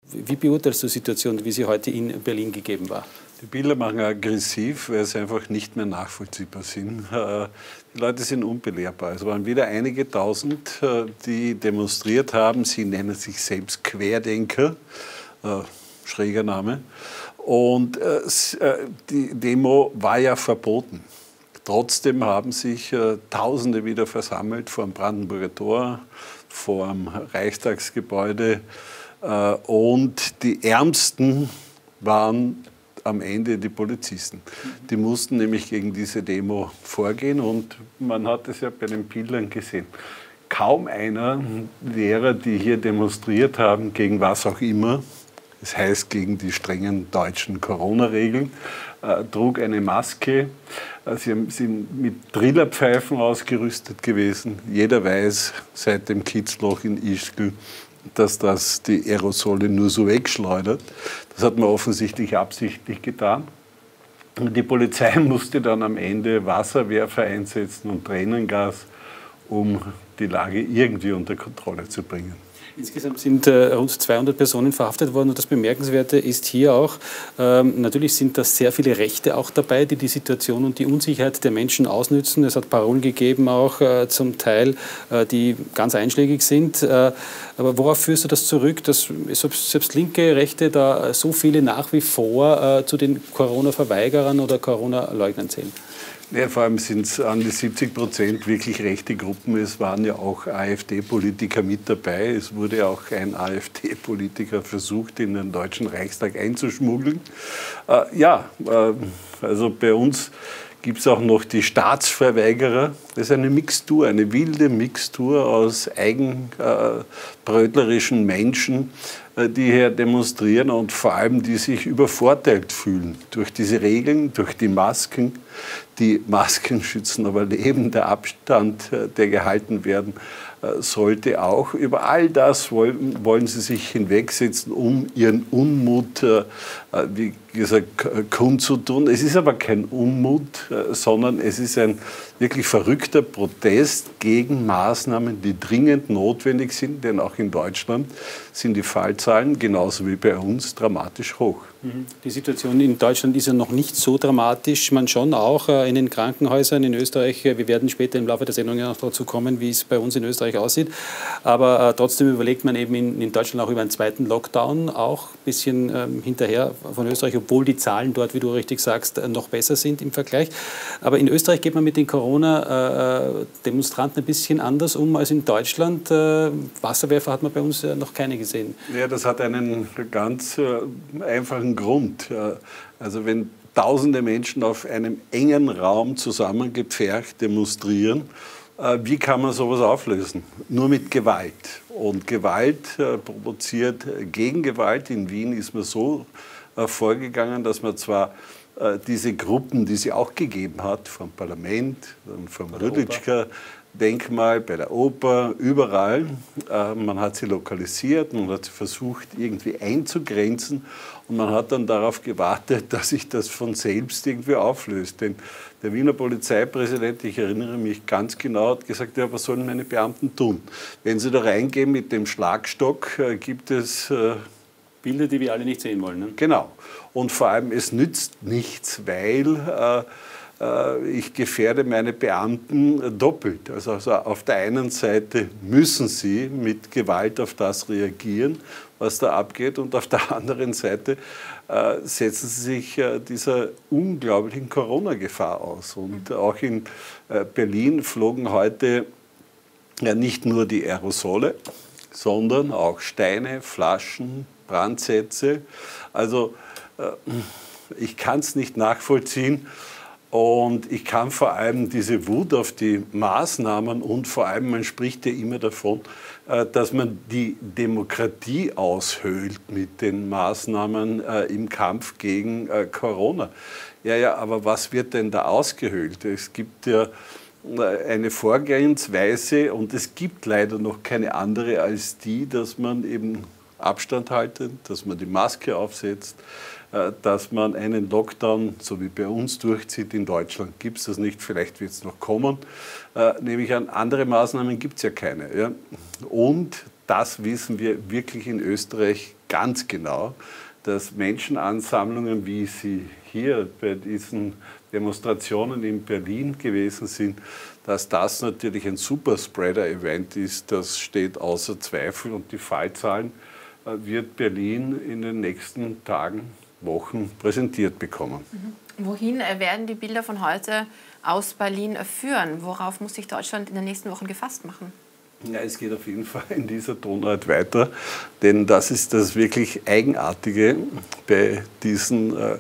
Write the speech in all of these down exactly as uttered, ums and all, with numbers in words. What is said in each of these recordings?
Wie beurteilst du die Situation, wie sie heute in Berlin gegeben war? Die Bilder machen aggressiv, weil sie einfach nicht mehr nachvollziehbar sind. Die Leute sind unbelehrbar. Es waren wieder einige Tausend, die demonstriert haben. Sie nennen sich selbst Querdenker, schräger Name. Und die Demo war ja verboten. Trotzdem haben sich Tausende wieder versammelt vor dem Brandenburger Tor, vor dem Reichstagsgebäude. Und die Ärmsten waren am Ende die Polizisten. Die mussten nämlich gegen diese Demo vorgehen und man hat es ja bei den Bildern gesehen. Kaum einer derer, die hier demonstriert haben, gegen was auch immer, das heißt gegen die strengen deutschen Corona-Regeln, äh, trug eine Maske. Äh, sie sind mit Trillerpfeifen ausgerüstet gewesen. Jeder weiß seit dem Kitzloch in Ischgl, dass das die Aerosole nur so wegschleudert. Das hat man offensichtlich absichtlich getan. Und die Polizei musste dann am Ende Wasserwerfer einsetzen und Tränengas, um die Lage irgendwie unter Kontrolle zu bringen. Insgesamt sind äh, rund zweihundert Personen verhaftet worden und das Bemerkenswerte ist hier auch, ähm, natürlich sind da sehr viele Rechte auch dabei, die die Situation und die Unsicherheit der Menschen ausnützen. Es hat Parolen gegeben auch äh, zum Teil, äh, die ganz einschlägig sind. Äh, aber worauf führst du das zurück, dass selbst, selbst linke Rechte da so viele nach wie vor äh, zu den Corona-Verweigerern oder Corona-Leugnern zählen? Ja, vor allem sind es an die siebzig Prozent wirklich rechte Gruppen. Es waren ja auch AfD-Politiker mit dabei. Es wurde auch ein AfD-Politiker versucht, in den Deutschen Reichstag einzuschmuggeln. Äh, ja, äh, also bei uns gibt es auch noch die Staatsverweigerer. Das ist eine Mixtur, eine wilde Mixtur aus eigenbrötlerischen Menschen, die hier demonstrieren und vor allem die sich übervorteilt fühlen durch diese Regeln, durch die Masken. Die Masken schützen aber Leben, der Abstand, der gehalten werden sollte auch. Über all das wollen, wollen sie sich hinwegsetzen, um ihren Unmut, wie gesagt, kundzutun. Es ist aber kein Unmut, sondern es ist ein wirklich verrückter Protest gegen Maßnahmen, die dringend notwendig sind, denn auch in Deutschland sind die Fallzahlen genauso wie bei uns dramatisch hoch. Die Situation in Deutschland ist ja noch nicht so dramatisch. Man schon auch in den Krankenhäusern in Österreich, wir werden später im Laufe der Sendung ja noch dazu kommen, wie es bei uns in Österreich aussieht. Aber äh, trotzdem überlegt man eben in, in Deutschland auch über einen zweiten Lockdown, auch ein bisschen ähm, hinterher von Österreich, obwohl die Zahlen dort, wie du richtig sagst, noch besser sind im Vergleich. Aber in Österreich geht man mit den Corona-Demonstranten ein bisschen anders um als in Deutschland. Äh, Wasserwerfer hat man bei uns noch keine gesehen. Ja, das hat einen ganz äh, einfachen Grund. Also wenn tausende Menschen auf einem engen Raum zusammengepfercht demonstrieren, wie kann man sowas auflösen? Nur mit Gewalt. Und Gewalt äh, provoziert Gegengewalt. In Wien ist man so äh, vorgegangen, dass man zwar äh, diese Gruppen, die sie auch gegeben hat, vom Parlament, vom Rüditschka-Denkmal, bei der Oper, überall, äh, man hat sie lokalisiert, man hat sie versucht irgendwie einzugrenzen und man hat dann darauf gewartet, dass sich das von selbst irgendwie auflöst. Denn der Wiener Polizeipräsident, ich erinnere mich ganz genau, hat gesagt, ja, was sollen meine Beamten tun? Wenn sie da reingehen mit dem Schlagstock, äh, gibt es äh, Bilder, die wir alle nicht sehen wollen. Ne? Genau. Und vor allem, es nützt nichts, weil äh, äh, ich gefährde meine Beamten doppelt. Also, also auf der einen Seite müssen sie mit Gewalt auf das reagieren, was da abgeht, und auf der anderen Seite äh, setzen sie sich äh, dieser unglaublichen Corona-Gefahr aus. Und auch in äh, Berlin flogen heute ja nicht nur die Aerosole, sondern auch Steine, Flaschen, Brandsätze. Also äh, ich kann es nicht nachvollziehen. Und ich kann vor allem diese Wut auf die Maßnahmen und vor allem, man spricht ja immer davon, dass man die Demokratie aushöhlt mit den Maßnahmen im Kampf gegen Corona. Ja, ja, aber was wird denn da ausgehöhlt? Es gibt ja eine Vorgehensweise und es gibt leider noch keine andere als die, dass man eben Abstand haltet, dass man die Maske aufsetzt, dass man einen Lockdown, so wie bei uns, durchzieht. In Deutschland gibt es das nicht, vielleicht wird es noch kommen. Äh, nehme ich an, andere Maßnahmen gibt es ja keine. Ja? Und das wissen wir wirklich in Österreich ganz genau, dass Menschenansammlungen, wie sie hier bei diesen Demonstrationen in Berlin gewesen sind, dass das natürlich ein Superspreader-Event ist, das steht außer Zweifel. Und die Fallzahlen wird Berlin in den nächsten Tagen, Wochen präsentiert bekommen. Mhm. Wohin werden die Bilder von heute aus Berlin führen? Worauf muss sich Deutschland in den nächsten Wochen gefasst machen? Ja, es geht auf jeden Fall in dieser Tonart weiter, denn das ist das wirklich Eigenartige bei diesen äh,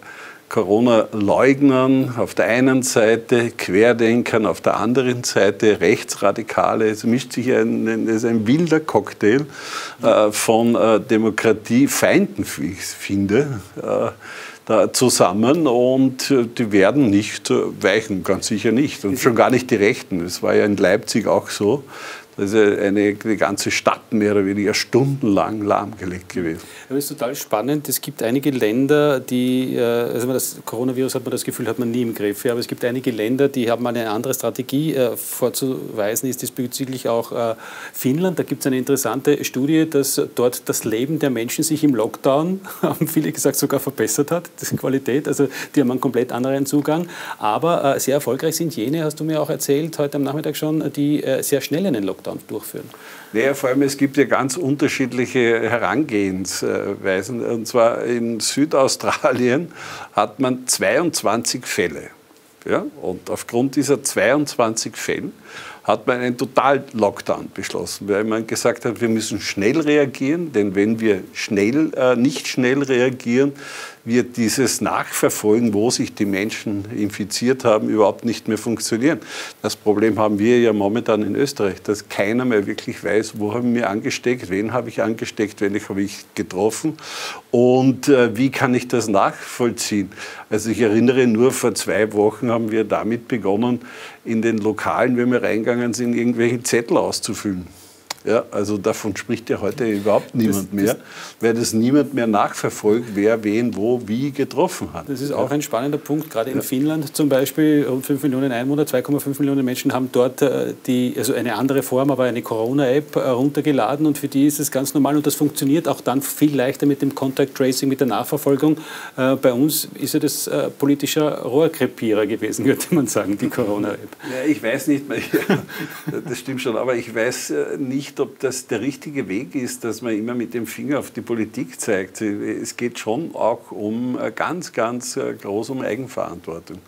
Corona-Leugnern auf der einen Seite, Querdenkern auf der anderen Seite, Rechtsradikale. Es mischt sich ein, ein, ist ein wilder Cocktail äh, von äh, Demokratiefeinden, wie ich finde, äh, da zusammen, und äh, die werden nicht äh, weichen, ganz sicher nicht, und schon gar nicht die Rechten. Es war ja in Leipzig auch so. Das ist eine, eine ganze Stadt mehr oder weniger stundenlang lahmgelegt gewesen. Das ist total spannend. Es gibt einige Länder, die, also das Coronavirus hat man das Gefühl, hat man nie im Griff. Ja, aber es gibt einige Länder, die haben eine andere Strategie äh, vorzuweisen, ist diesbezüglich auch äh, Finnland. Da gibt es eine interessante Studie, dass dort das Leben der Menschen sich im Lockdown, haben viele gesagt, sogar verbessert hat, die Qualität. Also die haben einen komplett anderen Zugang. Aber äh, sehr erfolgreich sind jene, hast du mir auch erzählt, heute am Nachmittag schon, die äh, sehr schnell einen Lockdown durchführen. Naja, vor allem, es gibt ja ganz unterschiedliche Herangehensweisen. Und zwar in Südaustralien hat man zweiundzwanzig Fälle. Ja? Und aufgrund dieser zweiundzwanzig Fälle hat man einen Total-Lockdown beschlossen, weil man gesagt hat, wir müssen schnell reagieren, denn wenn wir schnell, äh, nicht schnell reagieren, wird dieses Nachverfolgen, wo sich die Menschen infiziert haben, überhaupt nicht mehr funktionieren. Das Problem haben wir ja momentan in Österreich, dass keiner mehr wirklich weiß, wo habe ich mich angesteckt, wen habe ich angesteckt, wen habe ich getroffen und äh, wie kann ich das nachvollziehen. Also ich erinnere, nur vor zwei Wochen haben wir damit begonnen, in den Lokalen, wenn wir reingegangen sind, irgendwelche Zettel auszufüllen. Ja, also davon spricht ja heute überhaupt niemand mehr, das, weil das niemand mehr nachverfolgt, wer wen wo wie getroffen hat. Das ist auch ein spannender Punkt, gerade in ja. Finnland zum Beispiel, rund fünf Millionen Einwohner, zwei Komma fünf Millionen Menschen haben dort die, also eine andere Form, aber eine Corona-App runtergeladen, und für die ist es ganz normal, und das funktioniert auch dann viel leichter mit dem Contact Tracing, mit der Nachverfolgung. Bei uns ist ja das politischer Rohrkrepierer gewesen, könnte man sagen, die Corona-App. Ja, ich weiß nicht mehr, das stimmt schon, aber ich weiß nicht, ob das der richtige Weg ist, dass man immer mit dem Finger auf die Politik zeigt. Es geht schon auch um ganz, ganz groß um Eigenverantwortung.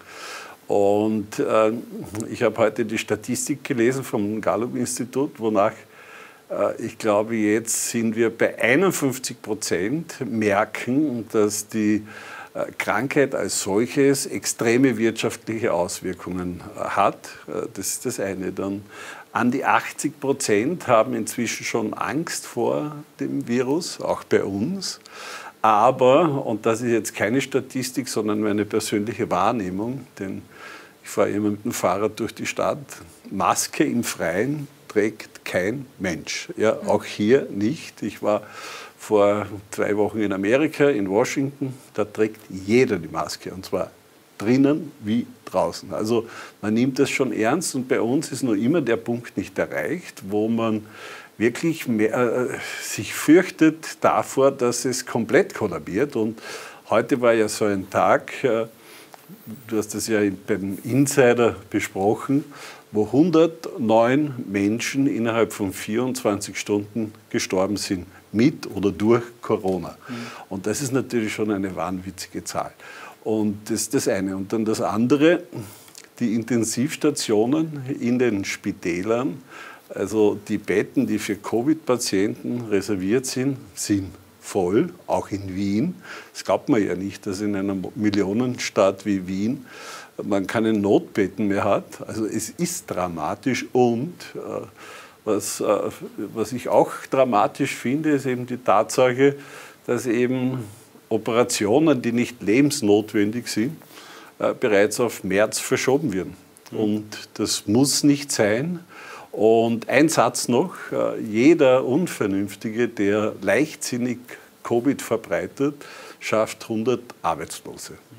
Und äh, ich habe heute die Statistik gelesen vom Gallup-Institut, wonach äh, ich glaube, jetzt sind wir bei einundfünfzig Prozent merken, dass die äh, Krankheit als solches extreme wirtschaftliche Auswirkungen äh, hat. Äh, das ist das eine. Dann an die achtzig Prozent haben inzwischen schon Angst vor dem Virus, auch bei uns. Aber, und das ist jetzt keine Statistik, sondern meine persönliche Wahrnehmung, denn ich fahre immer mit dem Fahrrad durch die Stadt, Maske im Freien trägt kein Mensch. Ja, auch hier nicht. Ich war vor zwei Wochen in Amerika, in Washington, da trägt jeder die Maske, und zwar drinnen wie draußen. Also man nimmt das schon ernst, und bei uns ist noch immer der Punkt nicht erreicht, wo man wirklich mehr, äh, sich fürchtet davor, dass es komplett kollabiert. Und heute war ja so ein Tag, äh, du hast das ja beim Insider besprochen, wo hundertneun Menschen innerhalb von vierundzwanzig Stunden gestorben sind, mit oder durch Corona. Mhm. Und das ist natürlich schon eine wahnwitzige Zahl. Und das ist das eine. Und dann das andere, die Intensivstationen in den Spitälern, also die Betten, die für Covid-Patienten reserviert sind, sind voll, auch in Wien. Das glaubt man ja nicht, dass in einer Millionenstadt wie Wien man keine Notbetten mehr hat. Also es ist dramatisch, und äh, was, äh, was ich auch dramatisch finde, ist eben die Tatsache, dass eben Operationen, die nicht lebensnotwendig sind, äh, bereits auf März verschoben werden. Mhm. Und das muss nicht sein. Und ein Satz noch, äh, jeder Unvernünftige, der leichtsinnig Covid verbreitet, schafft hundert Arbeitslose.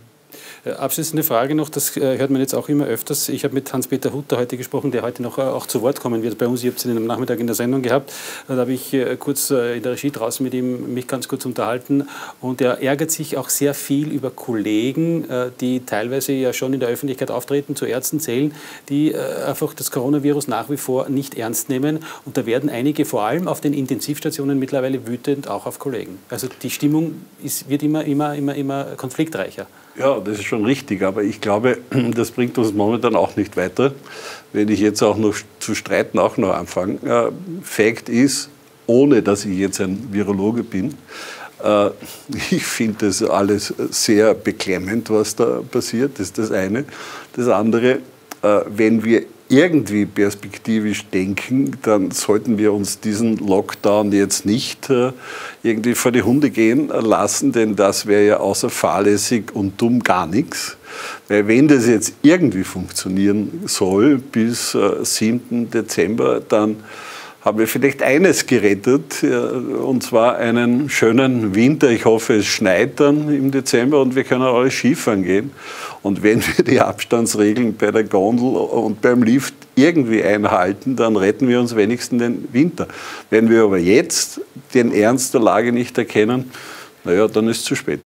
Abschließende Frage noch, das hört man jetzt auch immer öfters. Ich habe mit Hans-Peter Hutter heute gesprochen, der heute noch auch zu Wort kommen wird bei uns. Ich habe ihn am Nachmittag in der Sendung gehabt. Da habe ich kurz in der Regie draußen mit ihm mich ganz kurz unterhalten. Und er ärgert sich auch sehr viel über Kollegen, die teilweise ja schon in der Öffentlichkeit auftreten, zu Ärzten zählen, die einfach das Coronavirus nach wie vor nicht ernst nehmen. Und da werden einige, vor allem auf den Intensivstationen, mittlerweile wütend, auch auf Kollegen. Also die Stimmung ist, wird immer, immer, immer, immer konfliktreicher. Ja, das ist schon richtig, aber ich glaube, das bringt uns momentan auch nicht weiter, wenn ich jetzt auch noch zu streiten auch noch anfange. Äh, Fakt ist, ohne dass ich jetzt ein Virologe bin, äh, ich finde das alles sehr beklemmend, was da passiert, das ist das eine. Das andere, äh, wenn wir irgendwie perspektivisch denken, dann sollten wir uns diesen Lockdown jetzt nicht äh, irgendwie vor die Hunde gehen lassen, denn das wäre ja außer fahrlässig und dumm gar nichts. Weil wenn das jetzt irgendwie funktionieren soll bis äh, siebten Dezember, dann haben wir vielleicht eines gerettet, und zwar einen schönen Winter. Ich hoffe, es schneit dann im Dezember und wir können alle Skifahren gehen. Und wenn wir die Abstandsregeln bei der Gondel und beim Lift irgendwie einhalten, dann retten wir uns wenigstens den Winter. Wenn wir aber jetzt den Ernst der Lage nicht erkennen, naja, dann ist es zu spät.